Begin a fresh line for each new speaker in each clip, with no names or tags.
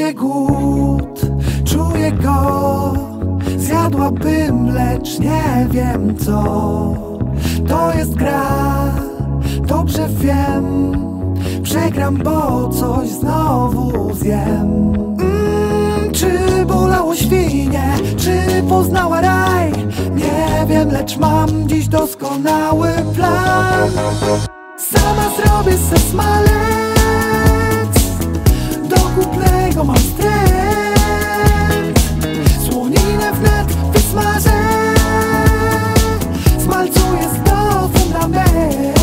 Czuję głód, czuję go. Zjadłabym, lecz nie wiem co. To jest gra, dobrze wiem. Przegram, bo coś znowu zjem. Czy bolało świnie, czy poznała raj? Nie wiem, lecz mam dziś doskonały plan. Sama zrobię se smalec, do kupnego mam wstręt. Słoninę wnet wysmażę, smalcuję do fundament.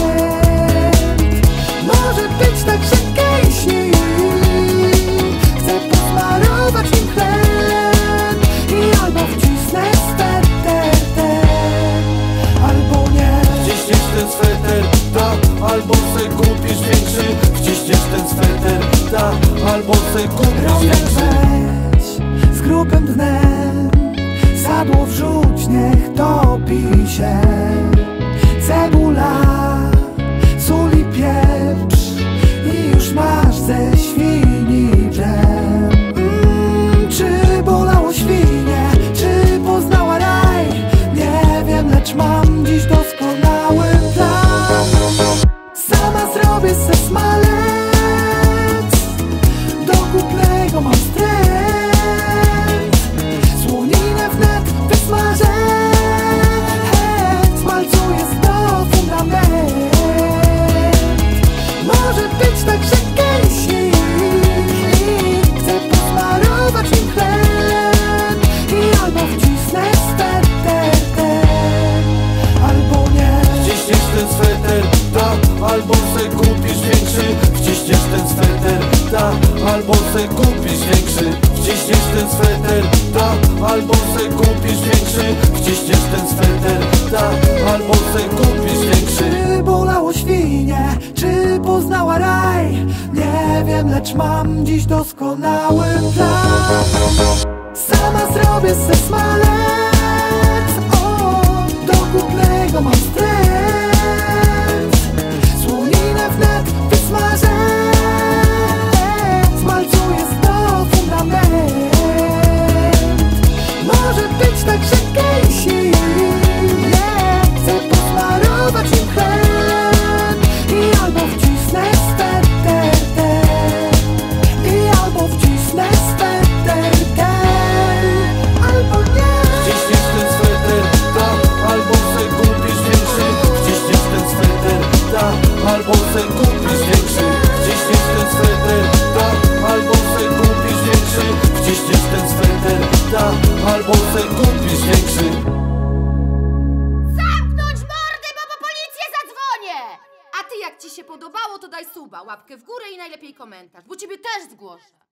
Może być tak, że kęśni, chcę posmarować nim chleb i albo wcisnę sweter, albo nie.
Wciśniesz ten sweter, tak, albo se kupisz większy. Wciśniesz ten sweter, tak, albo se kupisz większy.
Weź z grubym dnem, sadło wrzuć, niech topi się. Cebula, sól i pieprz i już masz ze świni dżem. Czy bolało świnie, czy poznała raj? Nie wiem, lecz mam dziś doskonały plan. Sama zrobię se smalec, do kupnego mam wstręt. Słoninę wnet wysmażę, smalcuję do fundament. Może być tak, że kęsi, chcę posmarować nim chleb i albo wcisnę sweter, albo nie.
Wciśniesz ten sweter, tak, albo se kupisz większy. Wciśniesz ten sweter, tak, albo se kupisz większy. Wciśniesz ten sweter, tak, albo se kupisz większy. Wciśniesz ten sweter, tak, albo se kupisz większy.
Czy bolało świnie, czy poznała raj? Nie wiem, lecz mam dziś doskonały plan. Sama zrobię se smalec, do kupnego mam wstręt. Słoninę wnet wysmażę, smalcuję do fundament. Może być tak, że kęsi, chcę posmarować nim chleb i albo wcisnę sweter, i albo wcisnę sweter, albo nie.
Wciśniesz ten sweter, tak, albo se kupisz większy. Wciśniesz ten sweter, tak, albo se kupisz większy. Wciśniesz ten sweter, tak, albo se kupisz większy. Wciśniesz ten sweter, tak, albo se kupisz większy.
Zamknąć mordy, bo po policję zadzwonię! A ty, jak ci się podobało, to daj suba, łapkę w górę i najlepiej komentarz, bo ciebie też zgłoszę.